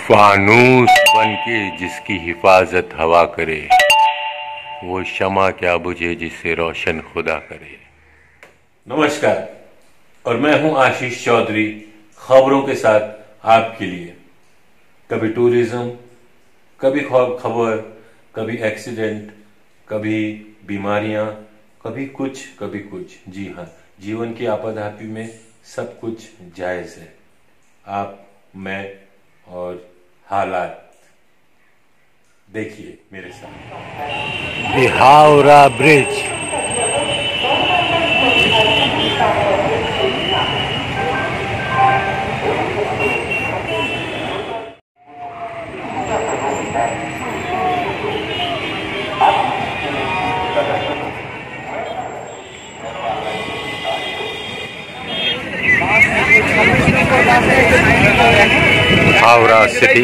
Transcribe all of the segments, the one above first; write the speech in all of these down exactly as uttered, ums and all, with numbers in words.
फानूस बनके जिसकी हिफाजत हवा करे, वो शमा क्या बुझे जिसे रोशन खुदा करे। नमस्कार, और मैं हूं आशीष चौधरी, खबरों के साथ आपके लिए। कभी टूरिज्म, कभी खबर, कभी एक्सीडेंट, कभी बीमारियां, कभी कुछ कभी कुछ। जी हाँ, जीवन की आपाधापी में सब कुछ जायज है। आप, मैं और हालात देखिए मेरे साथ। The Howrah bridge. Howrah city.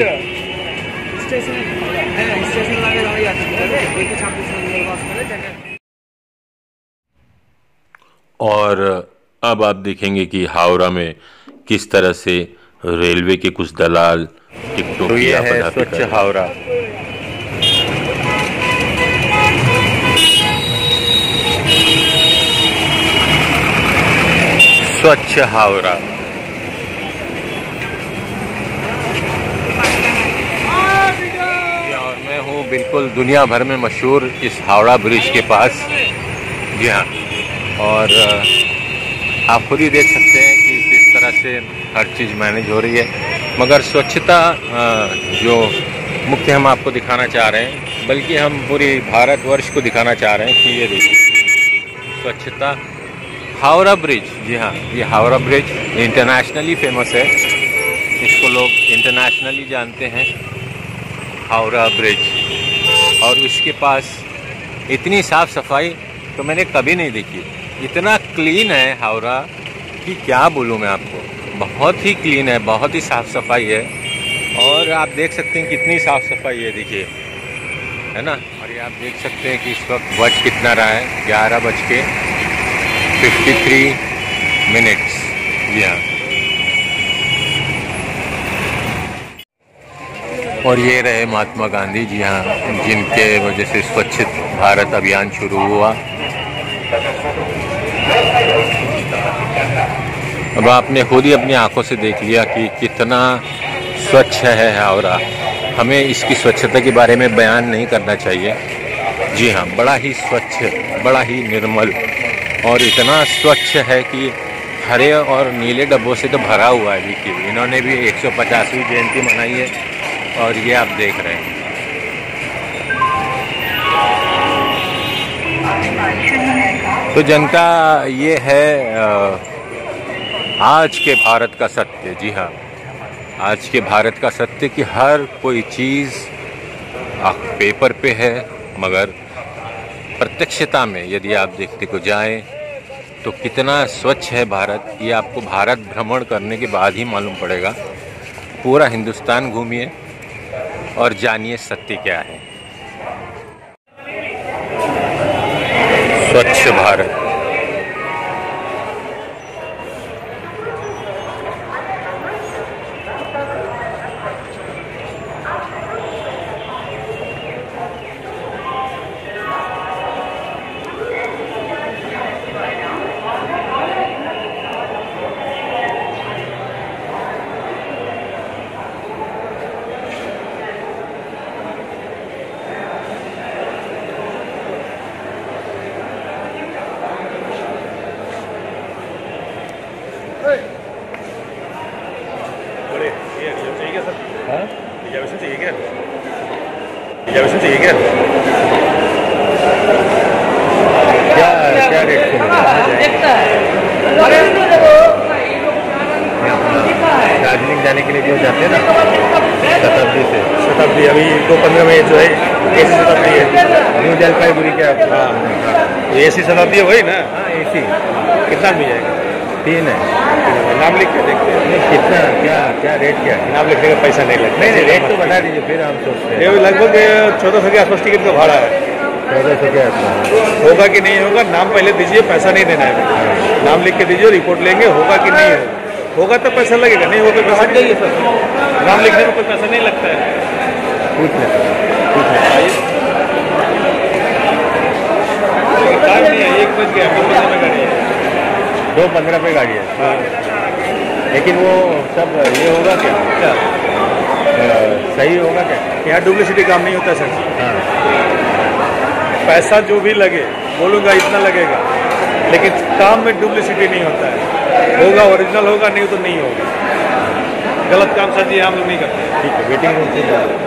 और अब आप देखेंगे कि हावड़ा में किस तरह से रेलवे के कुछ दलाल टिकटों की है स्वच्छ हावड़ा। स्वच्छ हावड़ा। बिल्कुल दुनिया भर में मशहूर इस हावड़ा ब्रिज के पास। जी हाँ, और आप खुद ही देख सकते हैं कि किस तरह से हर चीज़ मैनेज हो रही है। मगर स्वच्छता जो मुख्य हम आपको दिखाना चाह रहे हैं, बल्कि हम पूरी भारतवर्ष को दिखाना चाह रहे हैं कि ये देखिए स्वच्छता। हावड़ा ब्रिज, जी हाँ, ये हावड़ा ब्रिज इंटरनेशनली फेमस है, इसको लोग इंटरनेशनली जानते हैं, हावड़ा ब्रिज। और उसके पास इतनी साफ़ सफाई तो मैंने कभी नहीं देखी। इतना क्लीन है हावड़ा कि क्या बोलूँ मैं आपको। बहुत ही क्लीन है, बहुत ही साफ़ सफाई है। और आप देख सकते हैं कितनी साफ़ सफाई है, देखिए, है ना। और ये आप देख सकते हैं कि इस वक्त बज कितना रहा है, ग्यारह बज के फिफ्टी थ्री मिनट्स। जी हाँ, और ये रहे महात्मा गांधी, जी हाँ, जिनके वजह से स्वच्छ भारत अभियान शुरू हुआ। अब आपने खुद ही अपनी आंखों से देख लिया कि कितना स्वच्छ है हावड़ा। हमें इसकी स्वच्छता के बारे में बयान नहीं करना चाहिए। जी हाँ, बड़ा ही स्वच्छ, बड़ा ही निर्मल, और इतना स्वच्छ है कि हरे और नीले डब्बों से तो भरा हुआ है। देखिए, इन्होंने भी एक सौ पचासवीं जयंती मनाई है, और ये आप देख रहे हैं। तो जनता, ये है आज के भारत का सत्य। जी हाँ, आज के भारत का सत्य कि हर कोई चीज़ पेपर पे है, मगर प्रत्यक्षता में यदि आप देखते को जाएं तो कितना स्वच्छ है भारत। ये आपको भारत भ्रमण करने के बाद ही मालूम पड़ेगा। पूरा हिंदुस्तान घूमिए और जानिए सत्य क्या है। स्वच्छ भारत। रिजर्वेशन चाहिए क्या? रिजर्वेशन चाहिए क्या? क्या क्या रेट दार्जिलिंग जाने के लिए जो जाते हैं ना, शताब्दी से शताब्दी अभी दो पंद्रह में जो है ए सी शताब्दी है, न्यू जलपाईगुड़ी क्या? हाँ, ए सी शताब्दी है वही ना? हाँ, ए सी। कितना मिल जाएगा? तीन है। नाम लिख के देखते हैं। नहीं, कितना, क्या क्या रेट क्या है? नाम लिखने का पैसा नहीं लगता। नहीं नहीं, रेट तो बता दीजिए, फिर हम सोचते हैं। ये लगभग चौदह सौ के आसपास टिकट का भाड़ा है। चौदह सौ के आसपास होगा कि नहीं होगा, नाम पहले दीजिए, पैसा नहीं देना है। नाम लिख के दीजिए, रिपोर्ट लेंगे, होगा कि नहीं होगा। होगा तो पैसा लगेगा, नहीं होगा तो पैसा नहीं है सर। नाम लिखने में कोई पैसा नहीं लगता है। पूछ ले पूछ ले टाइम नहीं है, एक बज गया, दो बजे में गाड़ी है। दो पंद्रह पे गाड़ी है। हाँ। लेकिन वो सब ये होगा क्या, क्या अ, सही होगा क्या? यहाँ डुप्लिसिटी काम नहीं होता सर। हाँ। पैसा जो भी लगे बोलूँगा इतना लगेगा, लेकिन काम में डुप्लिसिटी नहीं होता है। होगा ओरिजिनल होगा, नहीं तो नहीं होगा। गलत काम सर जी हम लोग नहीं करते। ठीक है, वेटिंग रूम से जाओ।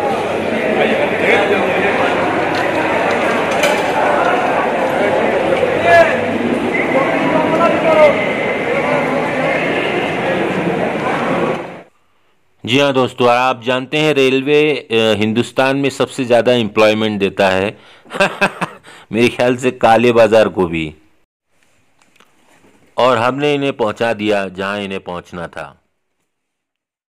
जी हाँ दोस्तों, आप जानते हैं रेलवे हिंदुस्तान में सबसे ज़्यादा एम्प्लॉयमेंट देता है मेरे ख्याल से काले बाजार को भी, और हमने इन्हें पहुंचा दिया जहां इन्हें पहुंचना था।